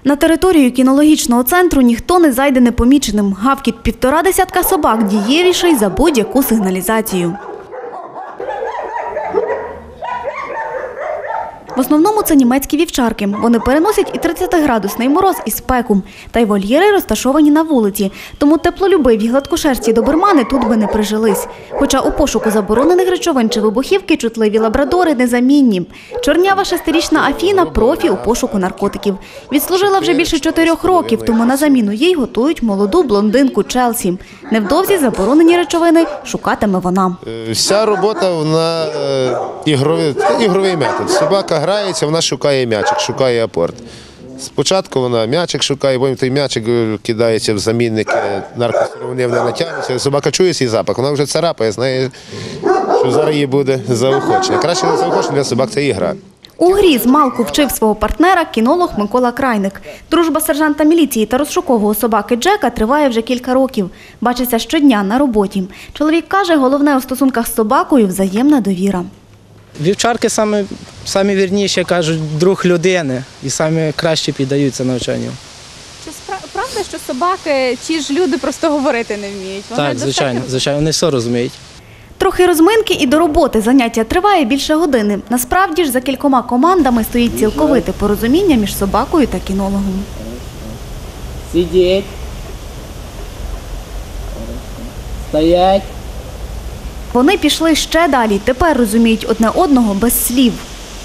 На територію кінологічного центру ніхто не зайде непоміченим. Гавкіт 1,5 десятка собак дієвіший за будь-яку сигналізацію. В основному це німецькі вівчарки. Вони переносять і 30-градусний мороз, і спеку. Та й вольєри розташовані на вулиці. Тому теплолюбиві гладкошерсті добермани тут би не прижились. Хоча у пошуку заборонених речовин чи вибухівки чутливі лабрадори незамінні. Чорнява 6-річна Афіна – профі у пошуку наркотиків. Відслужила вже більше 4 років, тому на заміну їй готують молоду блондинку Челсі. Невдовзі заборонені речовини шукатиме вона. Вся робота, вона ігровий метод. Собака грається, вона шукає м'ячик, шукає апорт. Спочатку вона м'ячик шукає, потім той м'ячик кидається в замінник наркосировини, вона натягнеться. Собака чує свій запах, вона вже царапає, знає, що зараз їй буде заохочення. Краще не заохочення для собак – це ігра. У грі змалку вчив свого партнера кінолог Микола Крайник. Дружба сержанта міліції та розшукового собаки Джека триває вже кілька років. Бачиться щодня на роботі. Чоловік каже, головне у стосунках з собакою – взаємна довіра. Вівчарки самі вірніші, кажуть, друг людини і самі краще піддаються навчанню. Чи правда, що собаки, ті ж люди просто говорити не вміють? Так, звичайно, вони все розуміють. Трохи розминки і до роботи заняття триває більше години. Насправді ж за кількома командами стоїть цілковите порозуміння між собакою та кінологом. Сидіть. Стоять. Вони пішли ще далі, тепер розуміють одне одного без слів.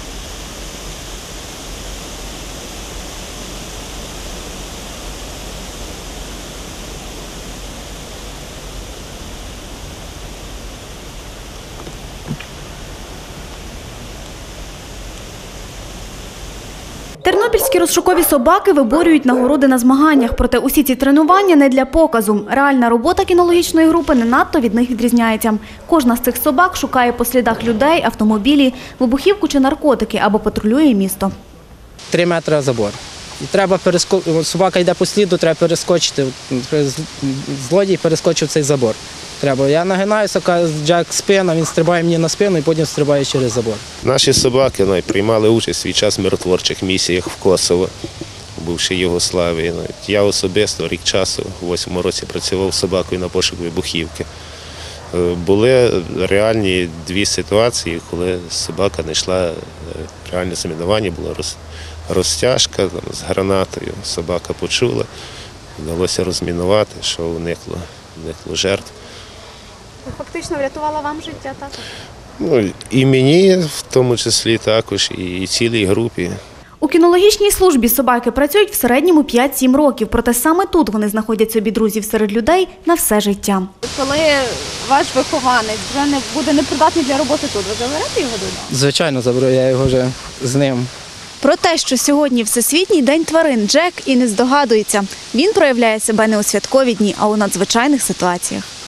Тернопільські розшукові собаки виборюють нагороди на змаганнях, проте усі ці тренування не для показу. Реальна робота кінологічної групи не надто від них відрізняється. Кожна з цих собак шукає по слідах людей, автомобілі, вибухівку чи наркотики або патрулює місто. 3 метри забор. І треба собака йде по сліду, треба перескочити. Злодій перескочив цей забор. Я нагинаюся, каже, Джек спина, він стрибає мені на спину і потім стрибає через забор. Наші собаки приймали участь свій час в миротворчих місіях в Косово, бувшій Югославії. Я особисто рік часу, у 8-му році, працював з собакою на пошук вибухівки. Були реальні 2 ситуації, коли собака знайшла реальне замінування, була розтяжка з гранатою, собака почула, вдалося розмінувати, що уникло жертв. Фактично врятувала вам життя, так? І мені, в тому числі, також, і цілій групі. У кінологічній службі собаки працюють в середньому 5-7 років, проте саме тут вони знаходять собі друзів серед людей на все життя. Коли ваш вихованець вже не буде непридатний для роботи тут, ви заберете його додому? Звичайно, заберу, я його вже з ним. Про те, що сьогодні Всесвітній день тварин, Джек і не здогадується. Він проявляє себе не у святкові дні, а у надзвичайних ситуаціях.